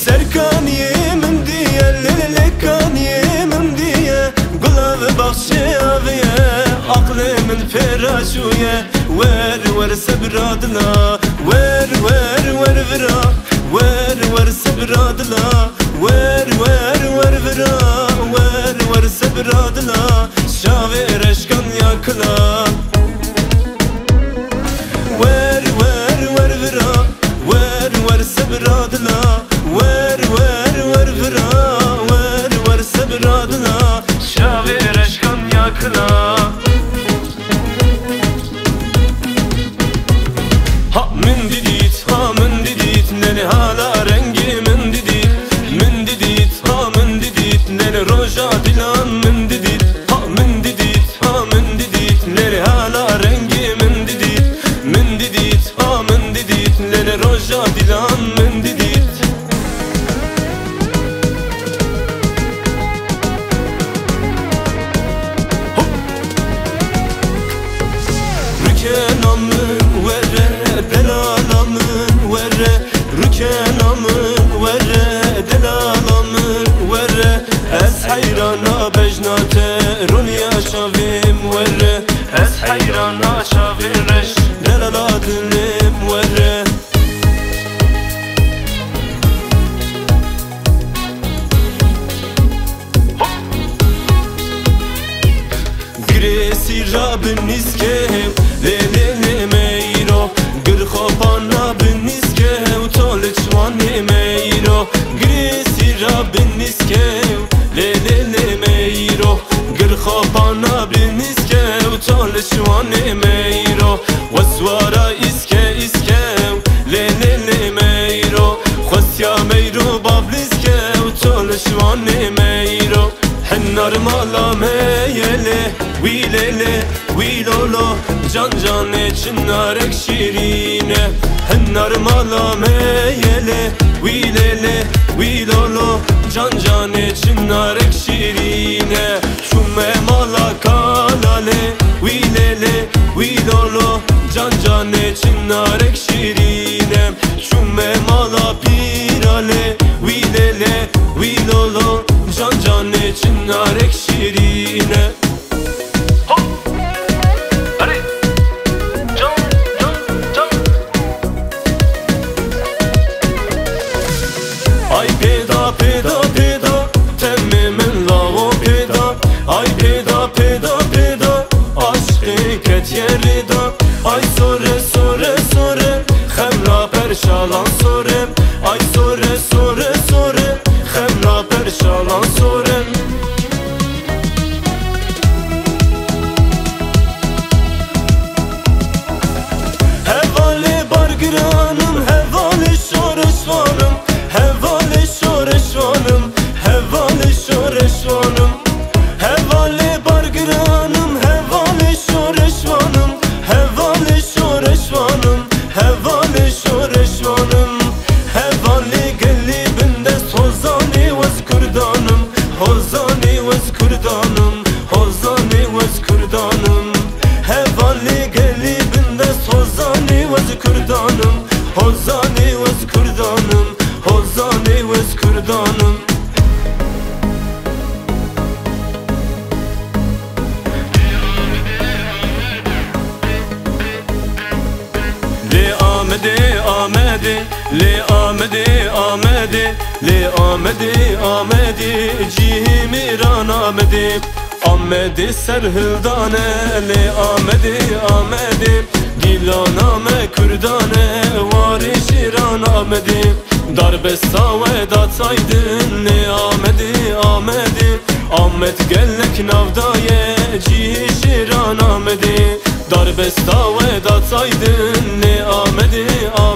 سرکانیه من دیه للکانیه من دیه گلاب بخشی آویه عقل من فراشویه ور ور سبرادلا ور ور ور ورا ور ور سبرادلا ور ور ور ورا ور ور سبرادلا شاوی رشکن yakla ور ور ور ورا ور ور سبرادلا ور ور ور ورا ور ور سبرادلا شاوی رشکن yakla Ha min didit ha min didit nene hala rengi min didit ha min didit nene roja dilan min didit ha min didit ha min didit nene hala rengi min didit ha min didit nene roja dilan min didit Rükenamın vere delalamın vere Rükenamın vere delalamın vere Ez hayrana bejnate runya şavim vere Ez hayrana şavireş delaladım vere Gresi rabin iskev lelele meyro Gır khopana bin iskev tolçvani meyro Gresi rabin iskev lelele meyro Gır khopana bin iskev tolçvani meyro Waswara iskev lelele meyro Khosya meyro babliskev tolçvani meyro Hennar mala meyele Wilele, wilolo Can cane çınarek şirine Hennar mala meyele Wilele, wilolo Can cane çınarek şirine Çume mala kalale Wilele, wilolo Can cane çınarek şirine Çume mala pirale Wilele, wilolo Can cane çınarek şirine Ay peda peda peda temmemin lavo peda Ay peda peda peda aşkı ket yerida Ay sore sore sore xemra perşalan sore Ay sore sore sore xemra perşalan sore Hevale bargranım hevale şoreşvanım Hevale şoreşvanım hevale şoreşvanım Hevale bargranım hevale şoreşvanım Hevale şoreşvanım hevale şoreşvanım Hevale gelibinde sozani vaz kurdanım Hozani vaz kurdanım Hozani vaz kurdanım Hevale gelibinde sozani vaz kurdanım Hozani vaz kurdanım Hozani vaz kurdanım Le amede amede Le amede amede Le amede amede Cihimiran amede Amede serhildane Le amede amede Dilaname kurdane Vari şiran amede Darbesta ve datsaydın Ne amedi amedi Ahmet gellek navdaye Cihi şiran amedi Darbesta ve datsaydın Ne amedi amedi